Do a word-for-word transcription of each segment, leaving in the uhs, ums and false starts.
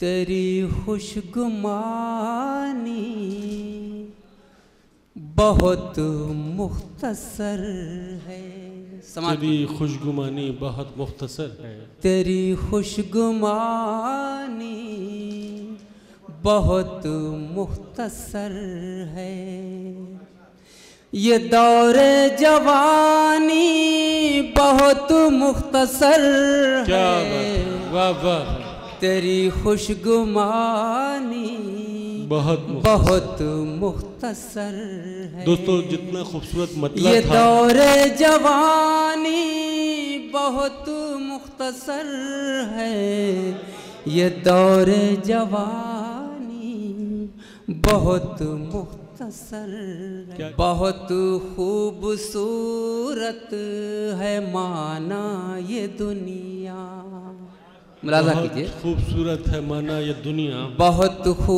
तेरी खुशगुमानी बहुत मुख्तसर है। तेरी खुशगुमानी बहुत मुख्तसर है। तेरी खुशगुमानी बहुत मुख्तसर है। ये दौरे जवानी बहुत मुख्तसर क्या है। वाह वाह। तेरी खुशगुमानी बहुत बहुत मुख्तसर है। दोस्तों जितना खूबसूरत मतलब ये था। दौरे जवानी बहुत मुख्तसर है। ये दौरे जवानी बहुत मुख्तसर है। बहुत खूबसूरत है माना ये दुनिया। मुलाज़ा कीजिए, खूबसूरत है माना ये दुनिया। बहुत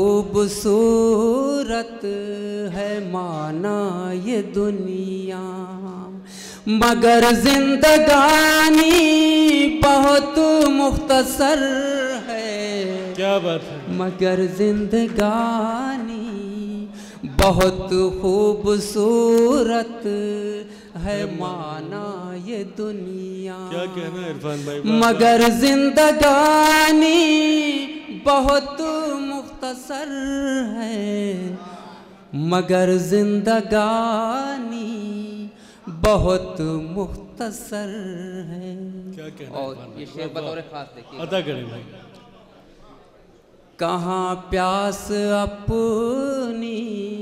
खूबसूरत है माना ये दुनिया, मगर जिंदगानी बहुत मुख्तसर है। क्या बात है। मगर जिंदगानी बहुत खूबसूरत है माना ये दुनिया। क्या कहना है इरफान भाई। मगर जिंदगानी बहुत मुख्तसर है। मगर जिंदगानी बहुत मुख्तसर है। क्या कहना और ये शेर बतौर खास देखिए, अदा करें भाई। कहाँ प्यास अपनी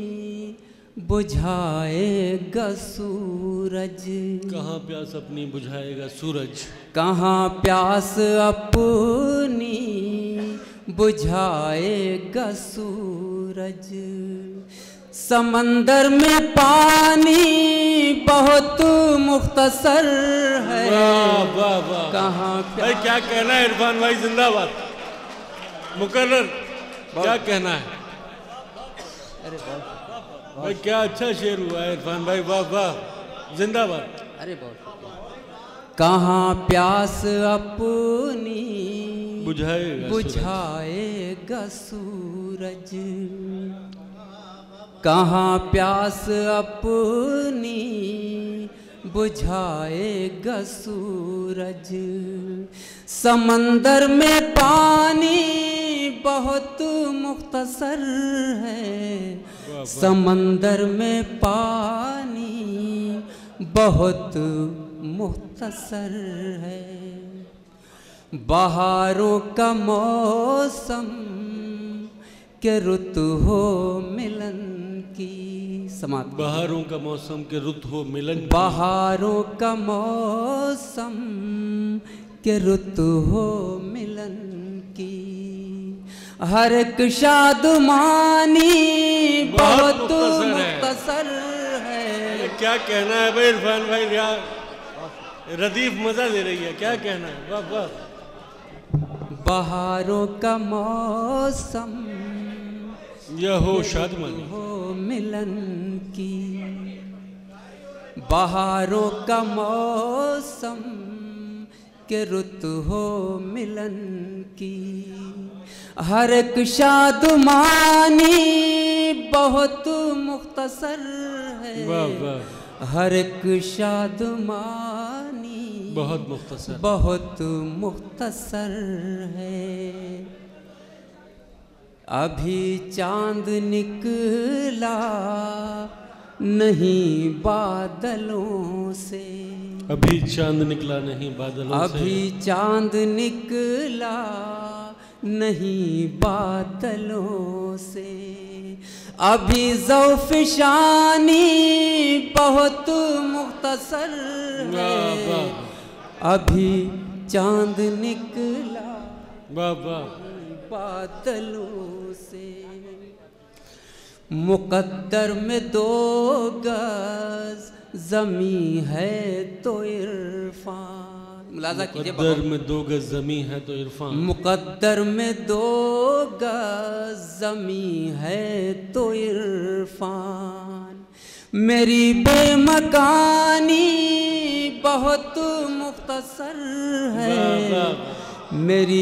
बुझाएगा सूरज। कहाँ प्यास अपनी बुझाएगा सूरज। कहाँ प्यास अपनी बुझाएगा सूरज। समंदर में पानी बहुत मुख्तसर है। वाह वाह वाह। कहाँ भाई क्या कहना है इरफान भाई, जिंदाबाद। मुकर्रर क्या कहना है। अरे भाई क्या अच्छा शेर हुआ है इरफान भाई, वाह वाह, जिंदाबाद। अरे बहुत। कहाँ प्यास अपनी बुझाएगा बुझाएगा सूरज। कहाँ प्यास अपनी बुझाएगा सूरज। समंदर में पानी बहुत मुख्तसर है। समंदर में पानी बहुत मुख्तसर है। बहारों का मौसम के रुत हो मिलन की। समात बहारों का मौसम के रुत हो मिलन की। बहारों का मौसम के रुत हो मिलन की। हर एक शादमानी बहुत मुख्तसर है। क्या कहना है भाई इरफान भाई, यार रदीफ मजा दे रही है। क्या कहना है, वाह वाह। बहारों का मौसम यह हो शादमानी हो मिलन की। बहारों का मौसम के रुत हो मिलन की। हर एक शादमानी बहुत मुख्तसर है। वाह वाह। हर एक शादमानी बहुत मुख्तसर बहुत मुख्तसर है। अभी चांद निकला नहीं बादलों से। अभी चांद निकला नहीं बादलों से। अभी चांद निकला नहीं बादलों से। अभी ज़ौफ़शानी बहुत मुख्तसर है। अभी चांद निकला वाह वाह बादलों से। मुक़द्दर में दो गज ज़मी है तो इरफान। मुलाज़ा कीजिए, मुक़द्दर में दो गज ज़मी है तो इरफान। मुक़द्दर में दो गज ज़मी है तो इरफान। मेरी बेमकानी बहुत मुख्तसर है। मेरी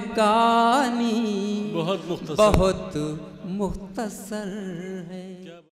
बेमकानी बहुत मुख्तसर बहुत मुख्तसर है।